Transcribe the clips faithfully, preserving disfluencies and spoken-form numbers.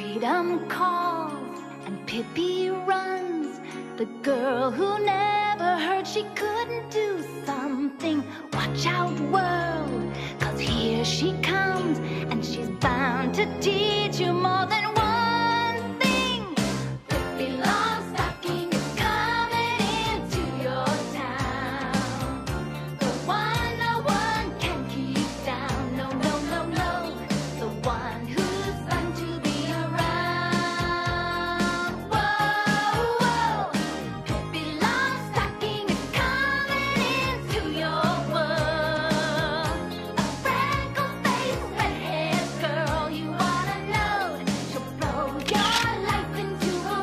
Freedom calls and Pippi runs. The girl who never heard she couldn't do something. Watch out, world, 'cause here she comes, and she's bound to teach you more than one thing. Pippi Longstocking is coming into your town. The one no one can keep down. No, no, no, no. The one who's fun to be around. Whoa, whoa. Pippi Longstocking is coming into your world. A freckle-faced, red-haired girl you ought to know. She'll blow your life into a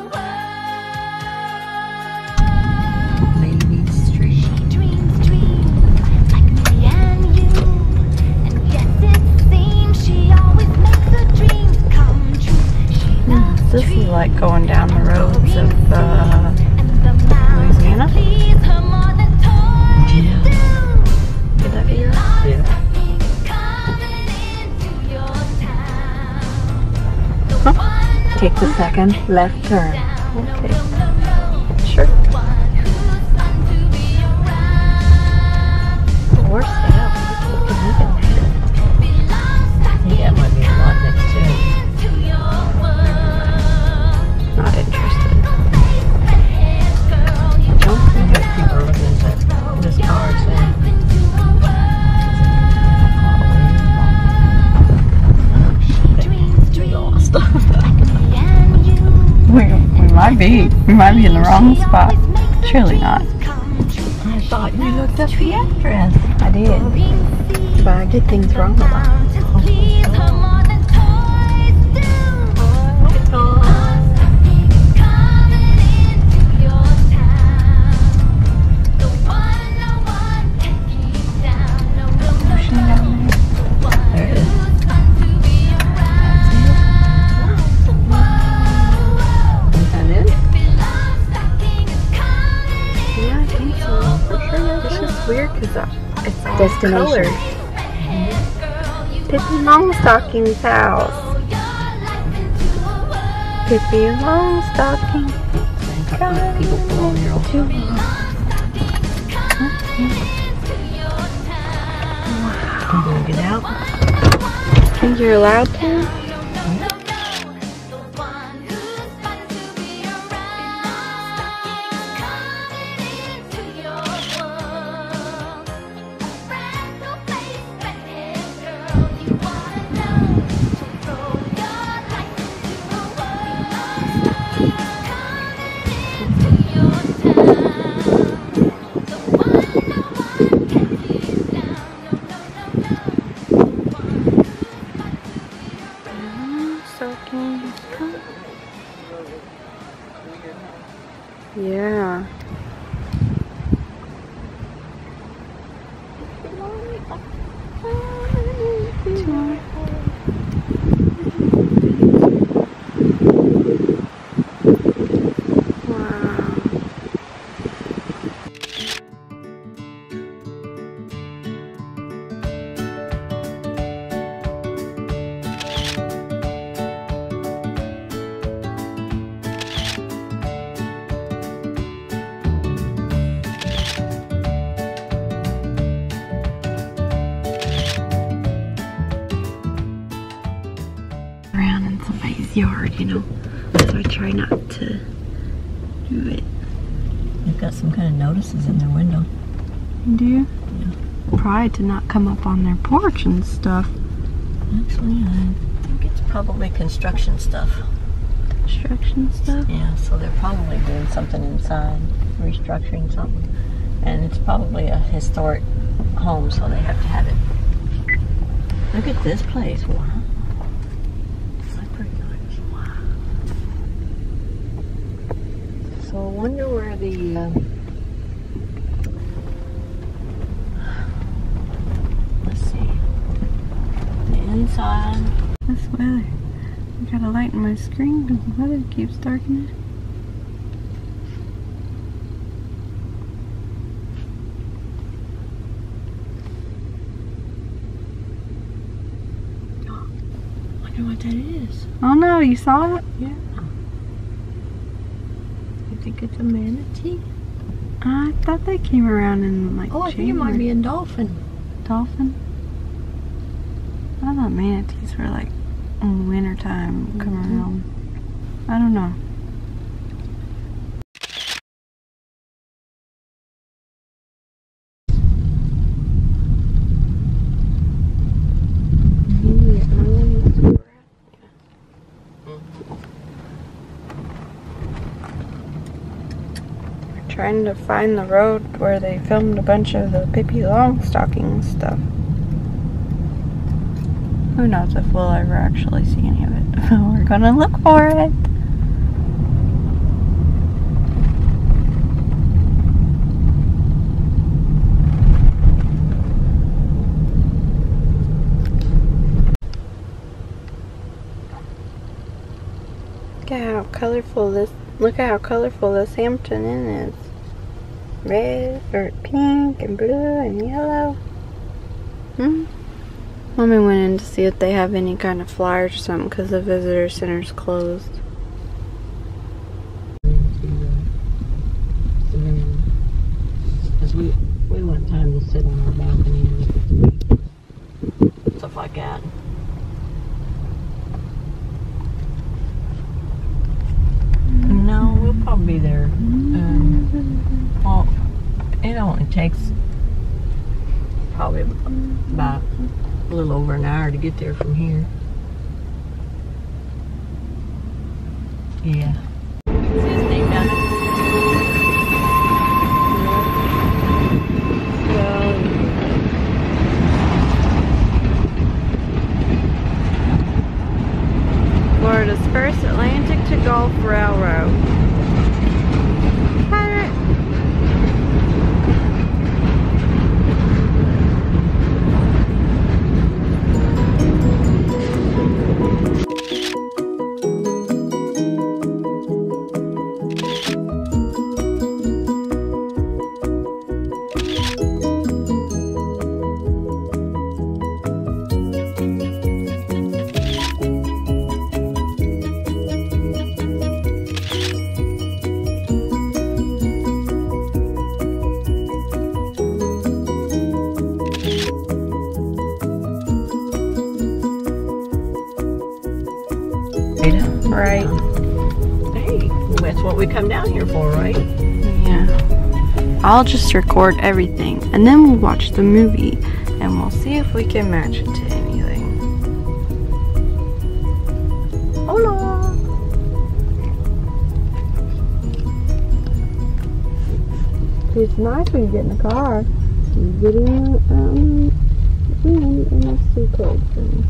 whirl. Ladies Street. She dreams dreams like me and you, and yes, it seems she always makes her dreams come true. She loves This is trees like going down the roads of uh, and the mountains Louisiana. please her more than toys Yeah. do. Did that figure out? Yeah. Coming into your town. The Huh? one no Take the one second left turn. down. No, Okay. no, no, no. Sure. One who's fun to be around. Or stay up. Yeah, it might be a lot next to it. into your world. Not interested. Girl, you Don't think that people are looking at this car saying, dreams, dreams lost. like me and you. we, we might be. We might be in the wrong spot. Surely not. I I thought you looked up the address. I did. But But I did things wrong a lot. Please her more than toys do. Longstocking is coming into your town. The one no one can keep down. No, no, no, Pushing no. down there. The one There it is. who's fun to be around. Whoa, whoa. Is that it? Pippi Longstocking is coming Yeah, I think so. For sure. It's just weird because it's destination. Pippi Longstocking's house. Pippi Longstocking. People pull on your own. Too You gonna get out? Think you're allowed to? Yeah. Around in somebody's yard, you know, so I try not to do it. They've got some kind of notices in their window. Do you? Yeah. Try to not come up on their porch and stuff. Actually, I think it's probably construction stuff. Construction stuff. Yeah, so they're probably doing something inside, restructuring something. And it's probably a historic home, so they have to have it. Look at this place. Wow. That's pretty nice. Wow. So I wonder where the... Uh, let's see. The inside. This weather. I gotta lighten my screen because the weather keeps darkening. wonder what that is. Oh no, you saw it? Yeah. You think it's a manatee? I thought they came around in like Oh, I think it might be a dolphin. Dolphin? I thought manatees were like in winter time mm-hmm. come around. I don't know. Trying to find the road where they filmed a bunch of the Pippi Longstocking stuff. Who knows if we'll ever actually see any of it. We're gonna look for it. Look at how colorful this look at how colorful this Hampton Inn is. Red, or pink, and blue, and yellow. Hmm. Mommy went in to see if they have any kind of flyers or something because the visitor center's closed. Because we, we want time to sit on our balcony and look at the beach. Stuff like that. No, we'll probably be there. Um, well, it only takes probably about a little over an hour to get there from here. Yeah. See his name down there? Florida's first Atlantic to Gulf Railroad. Right. Hey, that's what we come down here for, right? Yeah. I'll just record everything and then we'll watch the movie and we'll see if we can match it to anything. Hola! It's nice when you get in the car. You get in, um, and that's too cold for me.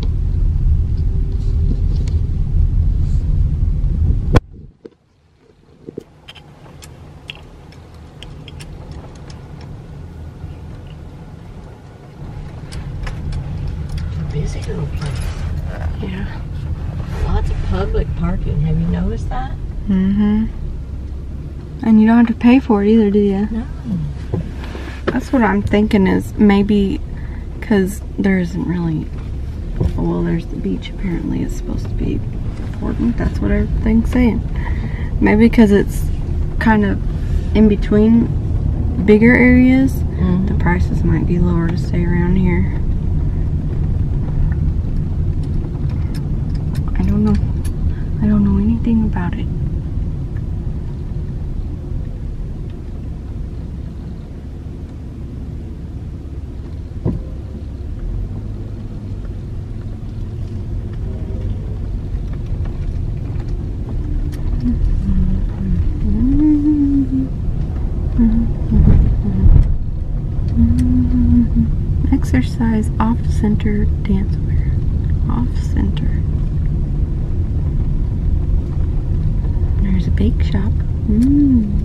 Busy little place. Yeah. Lots of public parking. Have you noticed that? Mm-hmm. And you don't have to pay for it either, do you? No. That's what I'm thinking is maybe because there isn't really, well, there's the beach apparently. It's supposed to be important. That's what everything's saying. Maybe because it's kind of in between bigger areas, mm-hmm. the prices might be lower to stay around here. I don't know. I don't know anything about it. Exercise off-center dancewear. Off-center. There's a bake shop. Mm.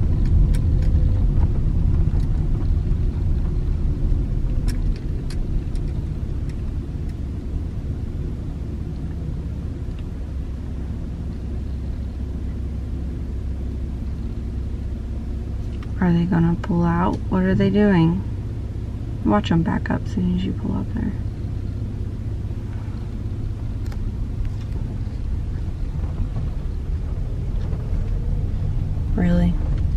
Are they gonna pull out? What are they doing? Watch them back up as soon as you pull up there. Really?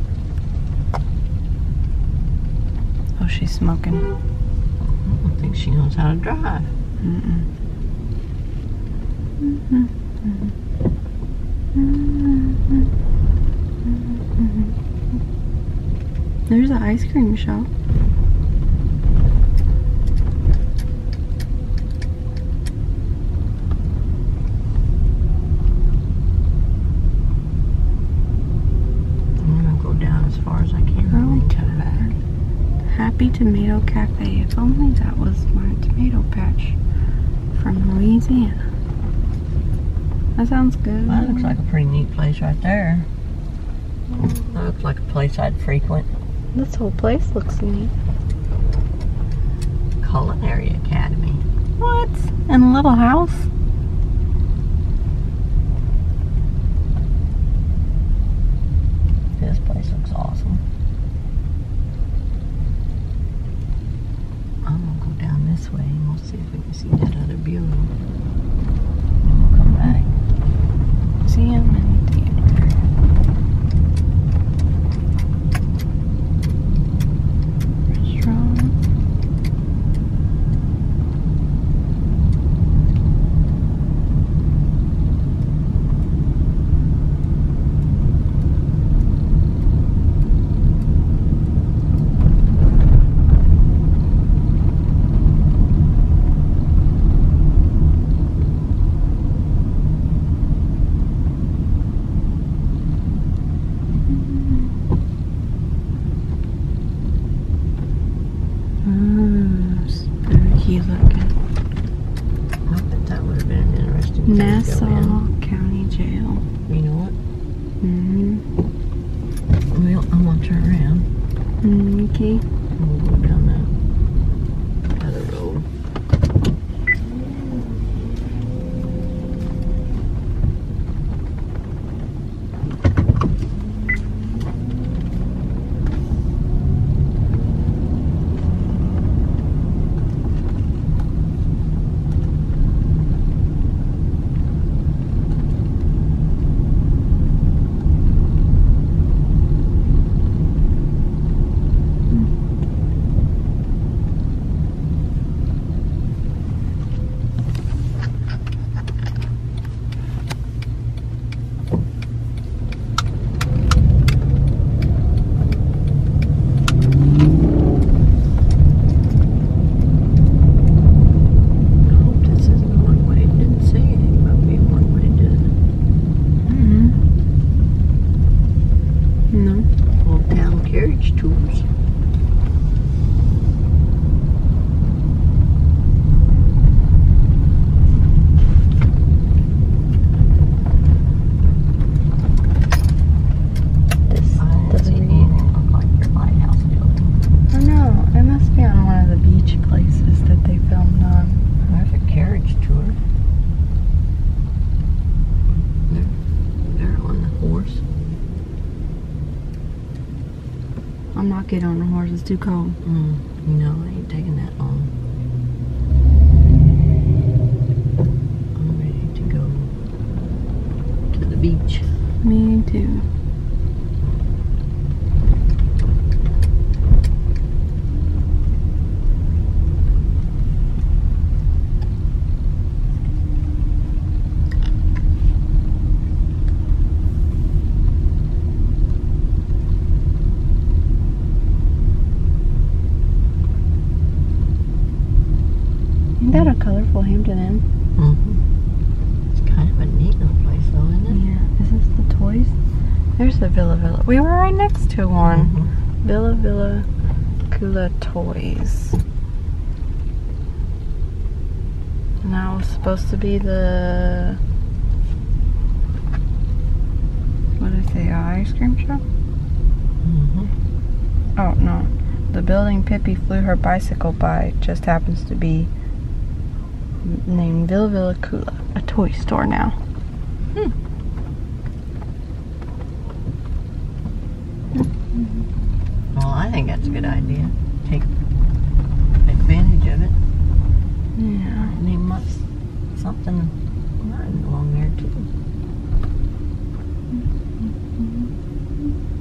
Oh, she's smoking. I don't think she knows how to drive. Mm-mm. Mm-hmm. Mm-hmm. Mm-hmm. There's an ice cream shop. As far as I can and then come back. Happy Tomato Cafe. If only that was my tomato patch from Louisiana. That sounds good. That looks like a pretty neat place right there. That looks like a place I'd frequent. This whole place looks neat. Culinary Academy. What? In a little house? This place looks awesome. I'm gonna go down this way and we'll see if we can see that other building. Then we'll come back. Museum and theater. Restaurant. Nassau County Jail. You know what? Mm-hmm. Well, I'm gonna turn around. Mm, okay. And we'll go down that other road. I'm not getting on the horse, it's too cold. Mm, no, I ain't taking that long. I'm ready to go to the beach. Me too. Isn't that a colorful Hampton Inn? Mm-hmm. It's kind of a neat little place though, isn't it? Yeah. Is this the toys? There's the Villa Villa. We were right next to one. Mm-hmm. Villa Villa Kula Toys. And that was supposed to be the... What did I say? Uh, ice cream shop? Mm-hmm. Oh, no. The building Pippi flew her bicycle by just happens to be named Villa Villa Kula, a toy store now. Hmm. Well, I think that's a good idea. Take advantage of it. Yeah. And they must something riding along there too.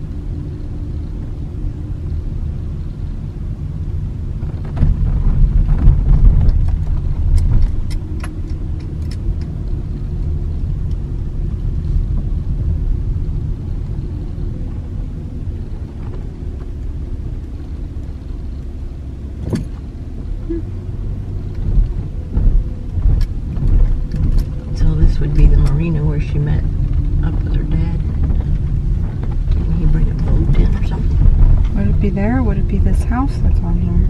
house that's on here?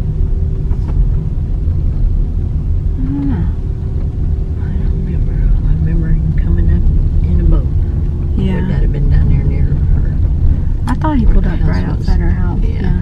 I don't know. I don't remember. I remember him coming up in a boat. Yeah. Would that have been down there near her? I thought he Where pulled the up house right was. outside her house. Yeah. Yeah.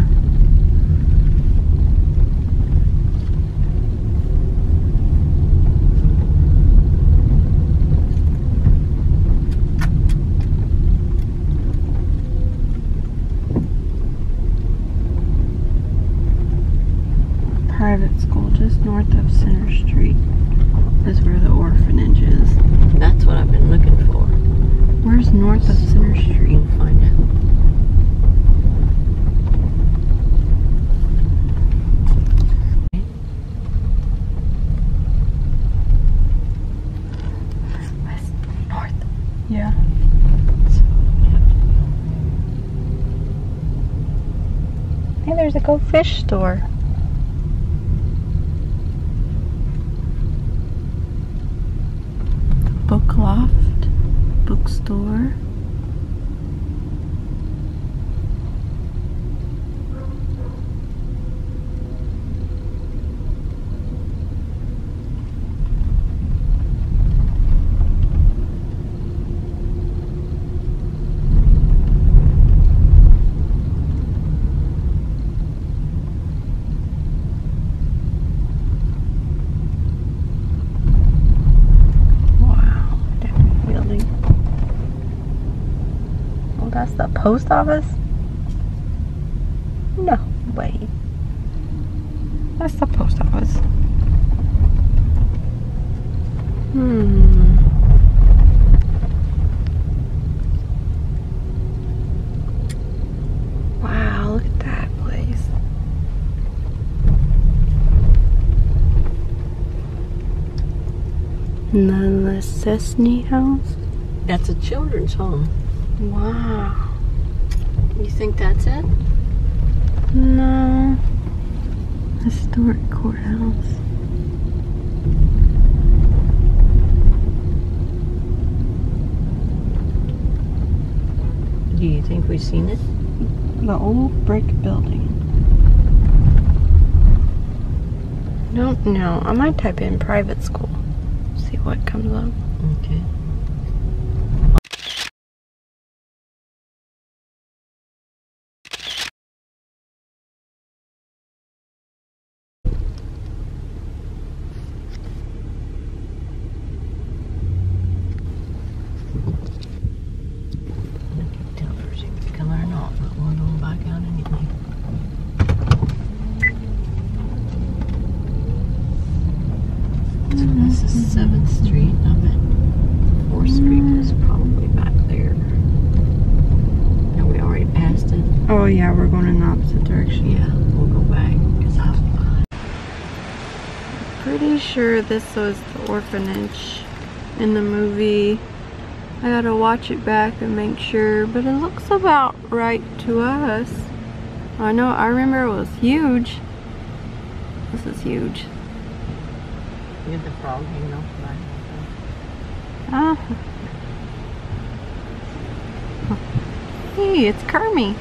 Private school just north of Center Street is where the orphanage is. That's what I've been looking for. Where's north of Center Street? You can find out. West, north. Yeah. Hey, there's a Go Fish store. Book loft, bookstore. That's the post office? No way. That's the post office. Hmm. Wow, look at that place. The Lesesny House? That's a children's home. Wow. You think that's it? No. Historic courthouse. Do you think we've seen it? The old brick building. Don't know. I might type in private school. See what comes up. Okay. This is seventh Street. I bet fourth Street was probably back there. And we already passed it. Oh yeah, we're going in the opposite direction. Yeah, we'll go back. It's out. Pretty sure this was the orphanage in the movie. I gotta watch it back and make sure, but it looks about right to us. I know, I remember it was huge. This is huge. You get the frog hanging off the back. Ah. Hey, it's Kermie.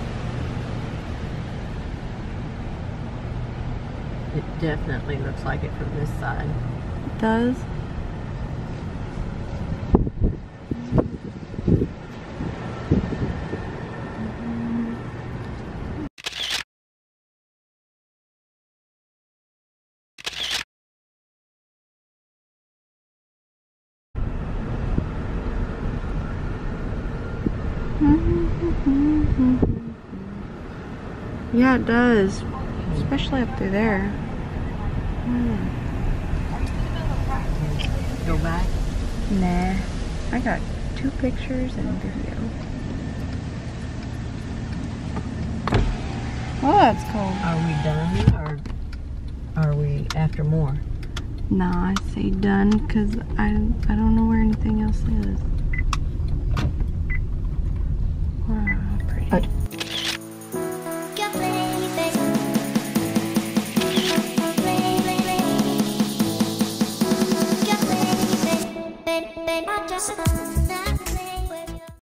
It definitely looks like it from this side. It does. Yeah, it does. Especially up through there. Mm. Go back? Nah. I got two pictures and video. Oh, that's cool. Are we done or are we after more? Nah, I say done because I, I don't know where anything else is. Wow, pretty.